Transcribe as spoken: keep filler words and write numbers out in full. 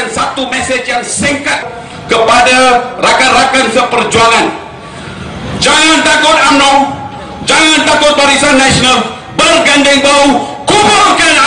menyampaikan satu mesej yang singkat kepada rakan-rakan seperjuangan. Jangan takut U M N O, jangan takut Barisan Nasional, bergandeng bahu, kuburkan